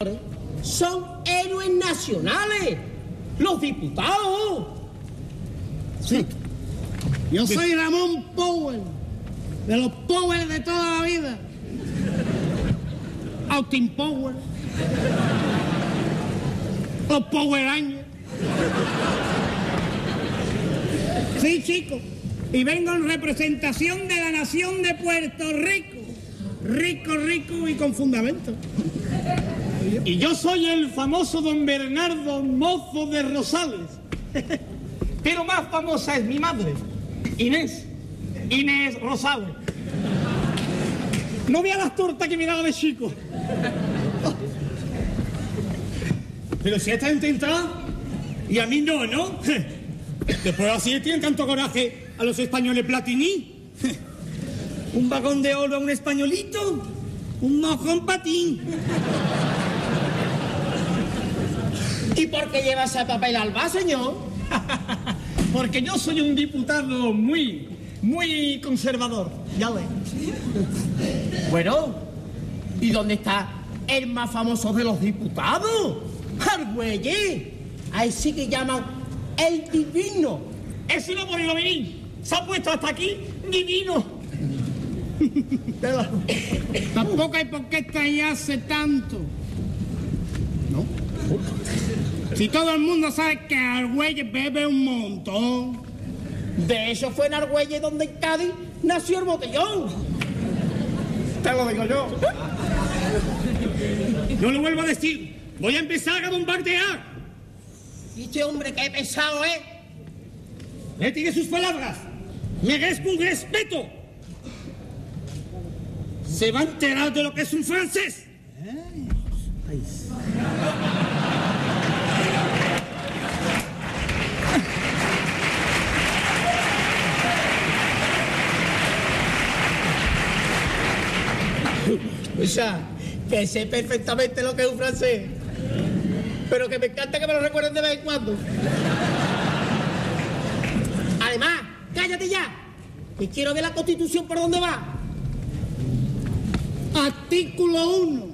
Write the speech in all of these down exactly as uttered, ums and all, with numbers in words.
son héroes nacionales, los diputados. Sí. Yo soy Ramón Powell, de los Powell de toda la vida. Austin Powell. Los Power Rangers. Sí, chicos. Y vengo en representación de la nación de Puerto Rico. Rico, rico y con fundamento. Y yo soy el famoso don Bernardo Mozo de Rosales. Pero más famosa es mi madre, Inés. Inés Rosales. No vea las tortas que me daba de chico. Pero si esta intentada y a mí no, ¿no? Después así tienen tanto coraje a los españoles Platini. Un vagón de oro a un españolito, un mojón patín. ¿Y por qué lleva ese papel alba, señor? Porque yo soy un diputado muy, muy conservador, ya ve. Bueno, ¿y dónde está el más famoso de los diputados? Argüelles. Ahí sí que llaman el divino. Ese no por el venir. Se ha puesto hasta aquí divino. Tampoco hay por qué extrañarse tanto. ¿No? Si todo el mundo sabe que Argüelles bebe un montón. De hecho fue en Argüelles donde en Cádiz nació el botellón. Te lo digo yo. No lo vuelvo a decir. Voy a empezar a bombardear. Y este hombre que pesado, ¿eh? Retire sus palabras. Merezco un respeto. ¿Se va a enterar de lo que es un francés? Ay. O sea, que sé perfectamente lo que es un francés. Pero que me encanta que me lo recuerden de vez en cuando. Además, cállate ya, que quiero ver la Constitución por dónde va. Artículo uno.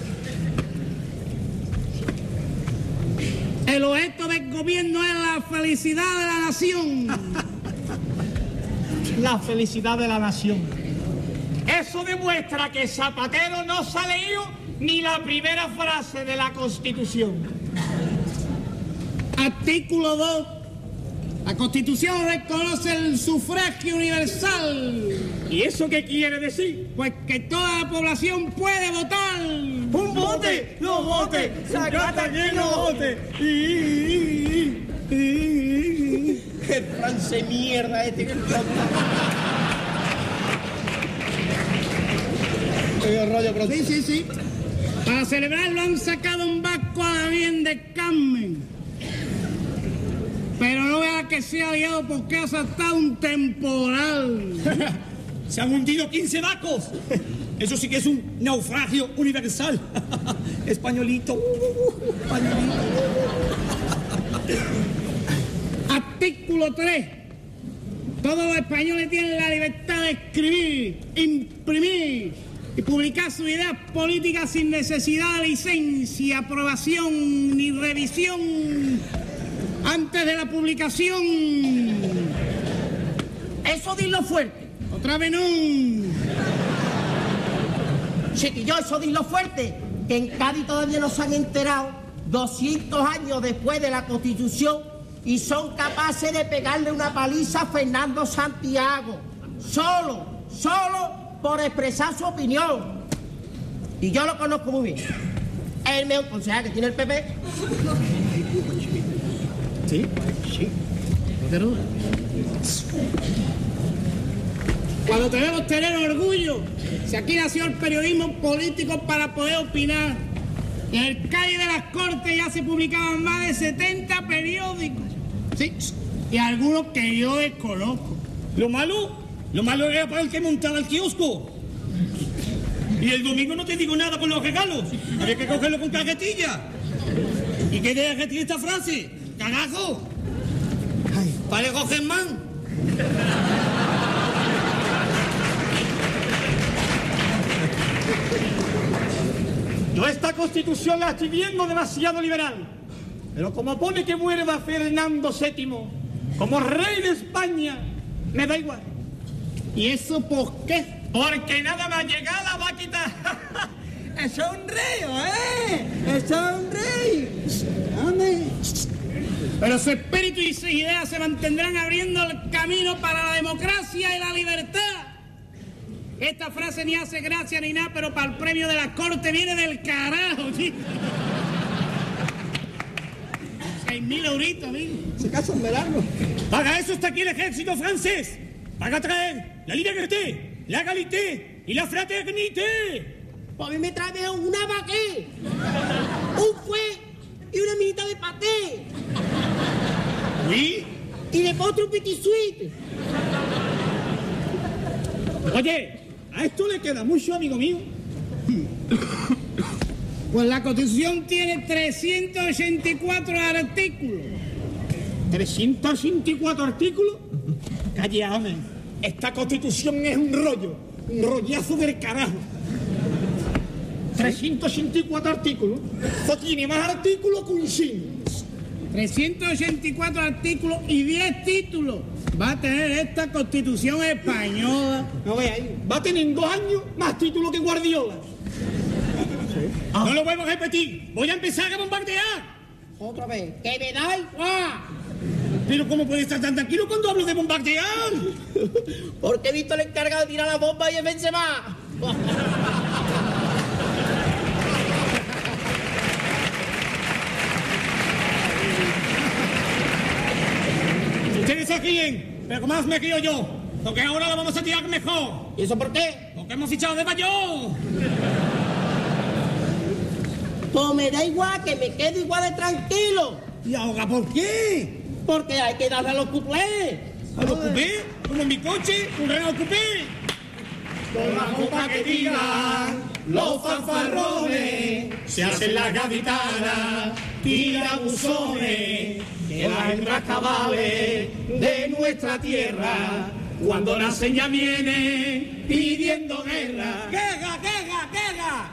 El objeto del gobierno es la felicidad de la nación. La felicidad de la nación. Eso demuestra que Zapatero no se ha leído ni la primera frase de la Constitución. Artículo dos. La Constitución reconoce el sufragio universal. ¿Y eso qué quiere decir? Pues que toda la población puede votar. ¡Un vote! ¡No vote! ¡Sacata que no vote! ¡Qué francés mierda este! Sí, sí, sí. Para celebrarlo han sacado un barco a la bien de Carmen. Pero no vea que se ha liado porque ha saltado un temporal. Se han hundido quince barcos. Eso sí que es un naufragio universal. Españolito. Españolito. Artículo tres. Todos los españoles tienen la libertad de escribir, imprimir y publicar sus ideas políticas sin necesidad de licencia, aprobación ni revisión antes de la publicación. Eso dilo fuerte. Otra vez no. Chiquillo, eso dilo fuerte. Que en Cádiz todavía no se han enterado, doscientos años después de la Constitución, y son capaces de pegarle una paliza a Fernando Santiago. Solo, solo por expresar su opinión. Y yo lo conozco muy bien. Es el mejor concejal que tiene el P P. Sí, sí. Pero cuando tenemos tener orgullo, si aquí nació el periodismo político para poder opinar. En el Cádiz de las Cortes ya se publicaban más de setenta periódicos. Sí, y algunos que yo desconozco. Lo malo, lo malo era para el que montaba el kiosco. Y el domingo no te digo nada con los regalos. Había que cogerlo con cajetilla. ¿Y qué de que tiene esta frase? ¡Carajo! Ay, ¿vale Germán? Yo esta Constitución la estoy viendo demasiado liberal. Pero como pone que vuelva Fernando séptimo como rey de España, me da igual. ¿Y eso por qué? Porque nada más llegar la va a quitar. ¡Eso es un rey, eh! ¡Eso es un rey! ¡Hombre! Pero su espíritu y sus ideas se mantendrán abriendo el camino para la democracia y la libertad. Esta frase ni hace gracia ni nada, pero para el premio de la corte viene del carajo, chico. Seis mil euritos, amigo. Se casa en verano. Para eso está aquí el ejército francés. Para traer la liberté, la égalité y la fraternité. Pues a mí me trae una baguette, un fue y una minita de paté. ¿Oui? Y de postre un petit suite. Oye, a esto le queda mucho, amigo mío. Pues la Constitución tiene trescientos ochenta y cuatro artículos. ¿trescientos ochenta y cuatro artículos? Calla, hombre. Esta Constitución es un rollo. Un rollazo del carajo. trescientos ochenta y cuatro artículos. Esto tiene más artículos que un cine. trescientos ochenta y cuatro artículos y diez títulos va a tener esta Constitución española. No veáis. Va a tener en dos años más títulos que Guardiola. No lo vuelvo a repetir. Voy a empezar a bombardear. Otra vez. ¡Que me da igual! Pero ¿cómo puede estar tan tranquilo cuando hablo de bombardear? Porque he visto el encargado de tirar la bomba y es Benzema. Ustedes se ríen, pero más me río yo. Porque ahora la vamos a tirar mejor. ¿Y eso por qué? Porque hemos fichado de Bayón. Pues me da igual, que me quedo igual de tranquilo. ¿Y ahora por qué? Porque hay que darle a los cuplés. ¿A los cupé? ¿Como en mi coche? ¿Un Renault Coupé? Con la copa que tiran los fanfarrones, se hacen las gaditanas, tirabuzones, que las hembras cabales de nuestra tierra, cuando nacen ya vienen pidiendo guerra. ¡Guerra, guerra, guerra!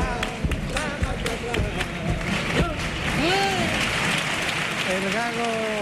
El gago.